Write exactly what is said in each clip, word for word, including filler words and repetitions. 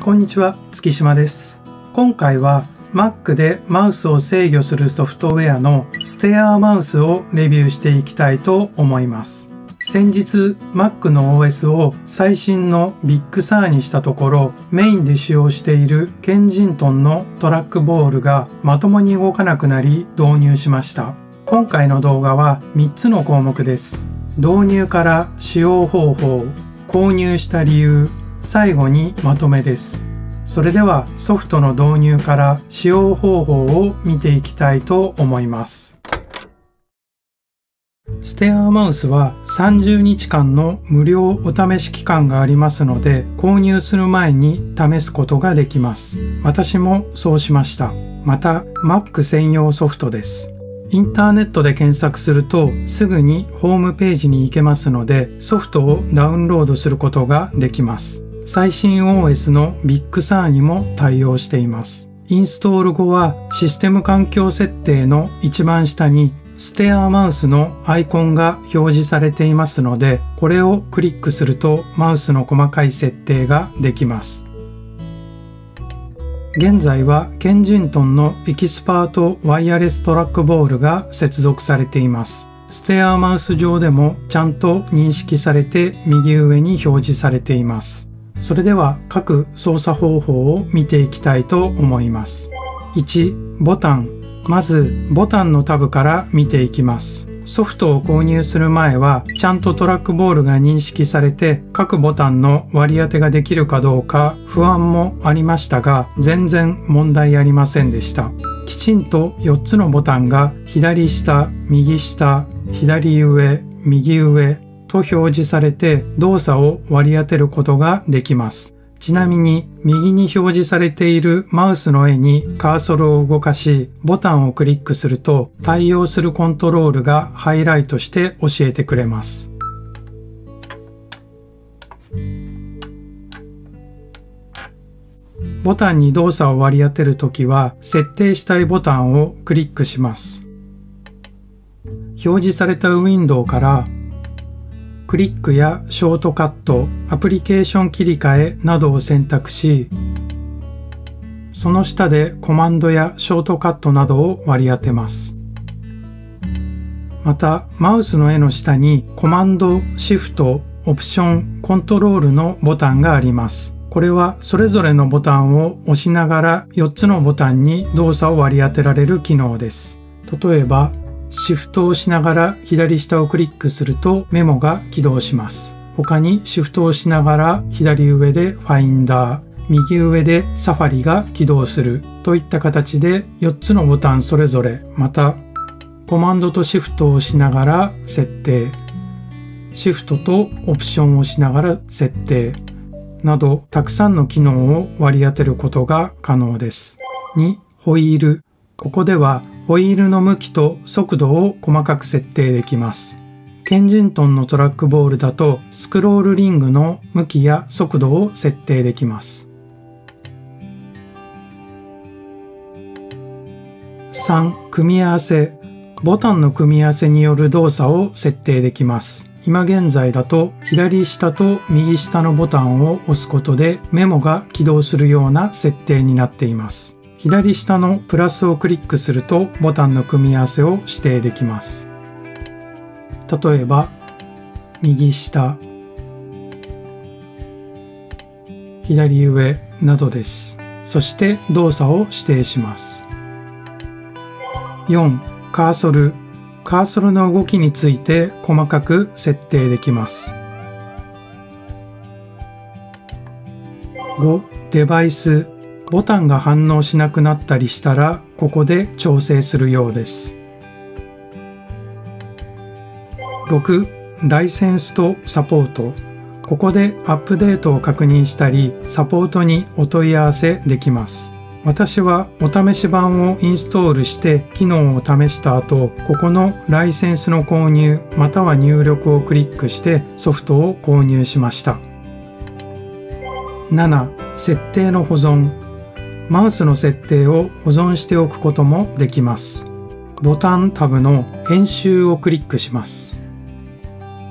こんにちは、月島です。今回は Mac でマウスを制御するソフトウェアのステアーマウスをレビューしていきたいと思います。先日 Mac の オーエス を最新のビッグサーにしたところ、メインで使用しているケンジントンのトラックボールがまともに動かなくなり導入しました。今回の動画はみっつの項目です。導入から使用方法、購入した理由、最後にまとめです。それではソフトの導入から使用方法を見ていきたいと思います。ステアーマウスはさんじゅうにちかんの無料お試し期間がありますので、購入する前に試すことができます。私もそうしました。また Mac 専用ソフトです。インターネットで検索するとすぐにホームページに行けますので、ソフトをダウンロードすることができます。最新 オーエス のビッグサーにも対応しています。インストール後はシステム環境設定の一番下にステアーマウスのアイコンが表示されていますので、これをクリックするとマウスの細かい設定ができます。現在はケンジントンのエキスパートワイヤレストラックボールが接続されています。ステアーマウス上でもちゃんと認識されて右上に表示されています。それでは各操作方法を見ていきたいと思います。いち、ボタン。まずボタンのタブから見ていきます。ソフトを購入する前はちゃんとトラックボールが認識されて各ボタンの割り当てができるかどうか不安もありましたが、全然問題ありませんでした。きちんとよっつのボタンが左下、右下、左上、右上と表示されて動作を割り当てることができます。ちなみに右に表示されているマウスの絵にカーソルを動かし、ボタンをクリックすると対応するコントロールがハイライトして教えてくれます。ボタンに動作を割り当てるときは設定したいボタンをクリックします。表示されたウィンドウからクリックやショートカット、アプリケーション切り替えなどを選択し、その下でコマンドやショートカットなどを割り当てます。また、マウスの絵の下にコマンド、シフト、オプション、コントロールのボタンがあります。これはそれぞれのボタンを押しながらよっつのボタンに動作を割り当てられる機能です。例えば、シフトをしながら左下をクリックするとメモが起動します。他にシフトをしながら左上でファインダー、右上でサファリが起動するといった形でよっつのボタンそれぞれ、またコマンドとシフトをしながら設定、シフトとオプションをしながら設定などたくさんの機能を割り当てることが可能です。に、ホイール。ここではホイールの向きと速度を細かく設定できます。ケンジントンのトラックボールだとスクロールリングの向きや速度を設定できます。さん、組み合わせ。ボタンの組み合わせによる動作を設定できます。今現在だと左下と右下のボタンを押すことでメモが起動するような設定になっています。左下のプラスをクリックするとボタンの組み合わせを指定できます。例えば、右下、左上などです。そして動作を指定します。よん、カーソル。カーソルの動きについて細かく設定できます。ご、デバイス。ボタンが反応しなくなったりしたら、ここで調整するようです。ろく、ライセンスとサポート。ここでアップデートを確認したり、サポートにお問い合わせできます。私はお試し版をインストールして機能を試した後、ここのライセンスの購入または入力をクリックしてソフトを購入しました。なな、設定の保存。マウスの設定を保存しておくこともできます。ボタンタブの編集をクリックします。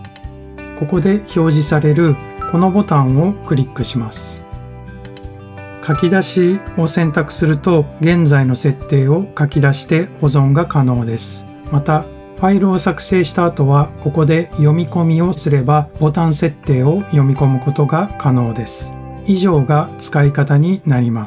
ここで表示されるこのボタンをクリックします。 書き出しを選択すると現在の設定を書き出して保存が可能です。またファイルを作成した後はここで読み込みをすればボタン設定を読み込むことが可能です。以上が使い方になります。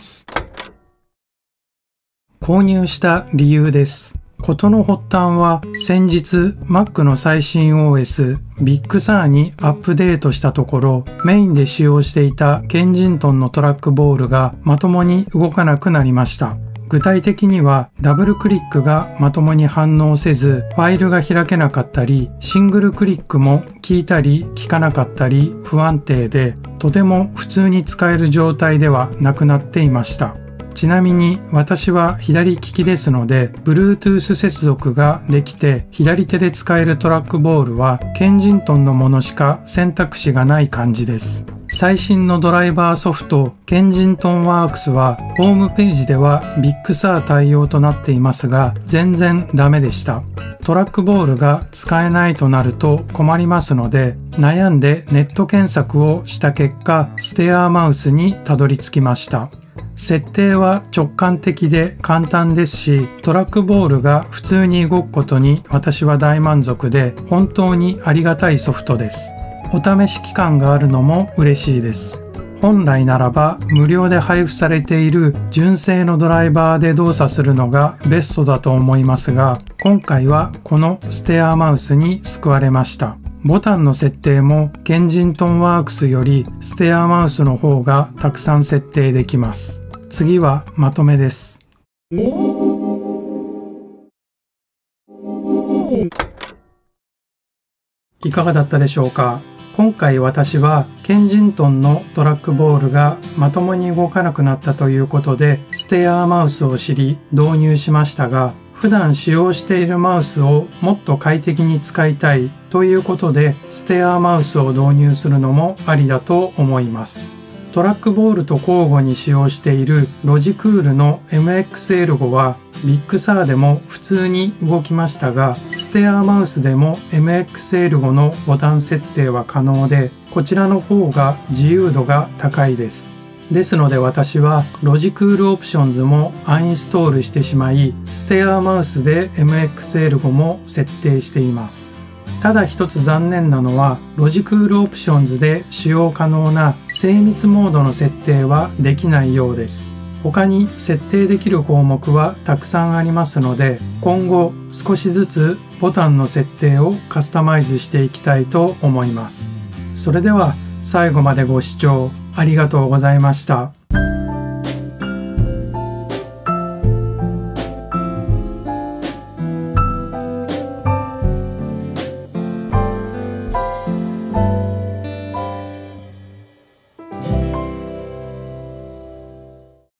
購入した理由です。事の発端は先日 Mac の最新 オーエス ビッグサーにアップデートしたところメインで使用していたケンジントンのトラックボールがまともに動かなくなりました。具体的にはダブルクリックがまともに反応せずファイルが開けなかったりシングルクリックも効いたり効かなかったり不安定でとても普通に使える状態ではなくなっていました。ちなみに私は左利きですので Bluetooth 接続ができて左手で使えるトラックボールはケンジントンのものしか選択肢がない感じです。最新のドライバーソフトケンジントンワークスはホームページではビッグサー対応となっていますが全然ダメでした。トラックボールが使えないとなると困りますので悩んでネット検索をした結果ステアーマウスにたどり着きました。設定は直感的で簡単ですしトラックボールが普通に動くことに私は大満足で本当にありがたいソフトです。お試し期間があるのも嬉しいです。本来ならば無料で配布されている純正のドライバーで動作するのがベストだと思いますが今回はこのステアーマウスに救われました。ボタンの設定もケンジントンワークスよりステアーマウスの方がたくさん設定できます。次はまとめです。いかがだったでしょうか。今回私はケンジントンのトラックボールがまともに動かなくなったということでステアーマウスを知り導入しましたが普段使用しているマウスをもっと快適に使いたいということでステアーマウスを導入するのもありだと思います。トラックボールと交互に使用しているロジクールの エムエックスエルご はビッグサーでも普通に動きましたがステアーマウスでも エムエックスエルご のボタン設定は可能でこちらの方が自由度が高いです。ですので私はロジクールオプションズもアンインストールしてしまいステアーマウスで エムエックスエルご も設定しています。ただ一つ残念なのはロジクールオプションズで使用可能な精密モードの設定はできないようです。他に設定できる項目はたくさんありますので今後少しずつボタンの設定をカスタマイズしていきたいと思います。それでは最後までご視聴ありがとうございました。